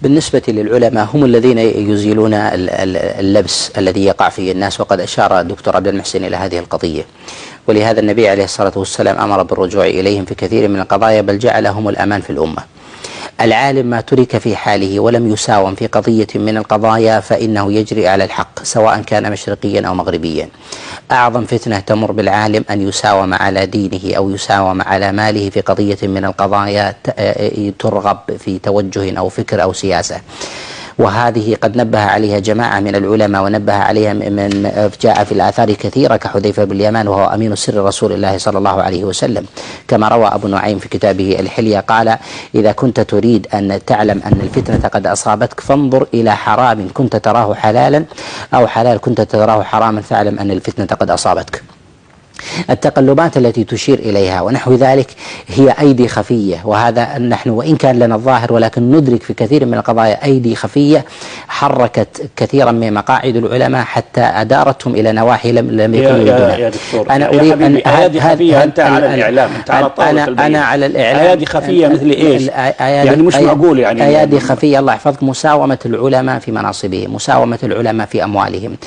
بالنسبة للعلماء هم الذين يزيلون اللبس الذي يقع فيه الناس، وقد أشار الدكتور عبد المحسن إلى هذه القضية، ولهذا النبي عليه الصلاة والسلام أمر بالرجوع إليهم في كثير من القضايا، بل جعلهم الأمان في الأمة. العالم ما ترك في حاله ولم يساوم في قضية من القضايا فإنه يجري على الحق سواء كان مشرقيا أو مغربيا. أعظم فتنة تمر بالعالم أن يساوم على دينه أو يساوم على ماله في قضية من القضايا ترغب في توجه أو فكر أو سياسة، وهذه قد نبه عليها جماعة من العلماء، ونبه عليها من جاء في الآثار كثيرة كحذيفة بن اليمان وهو أمين سر رسول الله صلى الله عليه وسلم، كما روى أبو نعيم في كتابه الحلية قال: إذا كنت تريد أن تعلم أن الفتنة قد أصابتك فانظر إلى حرام كنت تراه حلالا أو حلال كنت تراه حراما فاعلم أن الفتنة قد أصابتك. التقلبات التي تشير إليها ونحو ذلك هي أيدي خفية، وهذا نحن وإن كان لنا الظاهر ولكن ندرك في كثير من القضايا أيدي خفية حركت كثيرا من مقاعد العلماء حتى أدارتهم إلى نواحي لم يكونوا يريدونها. يا دكتور، أنا أريد أن أيادي خفية أنت على الإعلام، أنت على طاولة أنا على الإعلام. أيادي خفية مثل إيش؟ يعني مش معقول يعني أيادي خفية الله يحفظك، مساومة العلماء في مناصبهم، مساومة العلماء في أموالهم،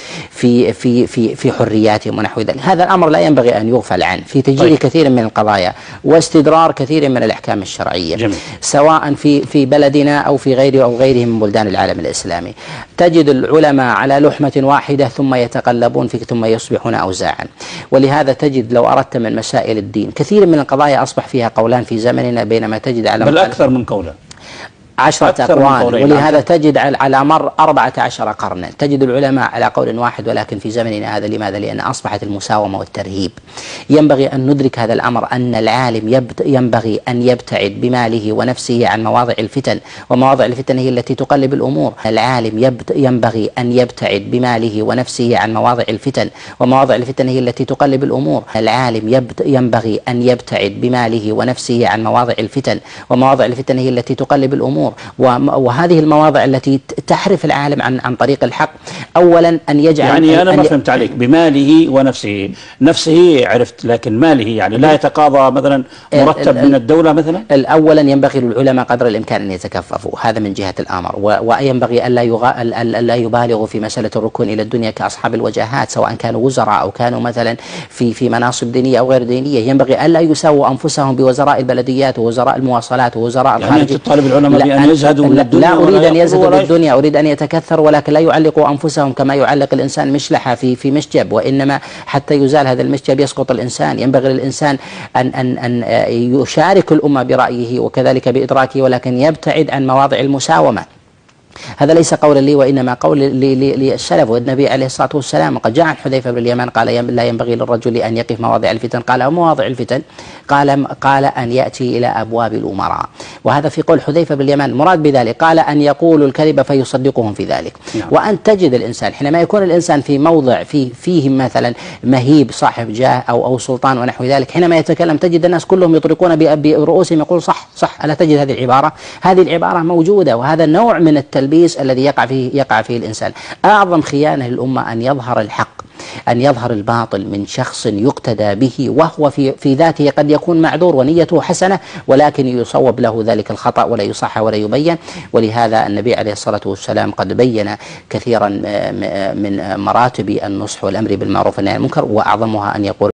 في حرياتهم ونحو ذلك. هذا الأمر لا ينبغي أن يغفل عنه في تجريد كثير من القضايا واستدرار كثير من الأحكام الشرعية. جميل. سواء في بلدنا أو في غيره أو غيره من بلدان العالم الإسلامي، تجد العلماء على لحمة واحدة ثم يتقلبون ثم يصبحون أوزاعا. ولهذا تجد لو أردت من مسائل الدين كثير من القضايا أصبح فيها قولان في زمننا، بينما تجد على بل أكثر من قولا 10 أقوال. ولهذا تجد على مر 14 قرنا تجد العلماء على قول واحد، ولكن في زمننا هذا لماذا؟ لأن أصبحت المساومة والترهيب. ينبغي أن ندرك هذا الأمر، أن العالم ينبغي أن يبتعد بماله ونفسه عن مواضع الفتن، ومواضع الفتن هي التي تقلب الأمور. العالم ينبغي أن يبتعد بماله ونفسه عن مواضع الفتن، ومواضع الفتن هي التي تقلب الأمور. العالم ينبغي أن يبتعد بماله ونفسه عن مواضع الفتن، ومواضع الفتن هي التي تقلب الأمور. وهذه المواضع التي تحرف العالم عن طريق الحق، أولا أن يجعل يعني أنا ما فهمت عليك بماله ونفسه. نفسه عرفت، لكن ماله يعني لا يتقاضى مثلا مرتب من الدولة مثلا. أولا ينبغي للعلماء قدر الإمكان أن يتكففوا، هذا من جهة الأمر، وينبغي ألا يبالغوا في مسألة الركون إلى الدنيا كأصحاب الوجاهات، سواء كانوا وزراء أو كانوا مثلا في مناصب دينية أو غير دينية. ينبغي ألا يساووا أنفسهم بوزراء البلديات ووزراء المواصلات ووزراء الخارجية. يعني طالب العلماء بأن يزهدوا من الدنيا؟ لا أريد أن يزهدوا بالدنيا، أريد أن يتكثروا، ولكن لا يعلقوا أنفسهم كما يعلق الإنسان مشلحة في مشجب، وإنما حتى يزال هذا المشجب يسقط الإنسان. ينبغي للإنسان أن يشارك الأمة برأيه وكذلك بإدراكه، ولكن يبتعد عن مواضع المساومة. هذا ليس قولا لي وإنما قول للسلف. والنبي عليه الصلاة والسلام قد جاء عن حذيفة بن اليمان قال: لا ينبغي للرجل أن يقف مواضع الفتن. قال: مواضع الفتن؟ قال أن يأتي إلى أبواب الأمراء. وهذا في قول حذيفة بن اليمان. المراد بذلك قال أن يقولوا الكذب فيصدقهم في ذلك. وأن تجد الإنسان حينما يكون الإنسان في موضع فيه مثلا مهيب صاحب جاه أو سلطان ونحو ذلك، حينما يتكلم تجد الناس كلهم يطرقون برؤوسهم يقول صح صح. ألا تجد هذه العبارة؟ هذه العبارة موجودة، وهذا نوع من التلبيس الذي يقع فيه الإنسان. أعظم خيانة للأمة أن يظهر الحق، أن يظهر الباطل من شخص يقتدى به، وهو في ذاته قد يكون معذور ونيته حسنة، ولكن يصوب له ذلك الخطأ ولا يصح ولا يبين. ولهذا النبي عليه الصلاة والسلام قد بين كثيرا من مراتب النصح والأمر بالمعروف والنهي عن المنكر، وأعظمها أن يقول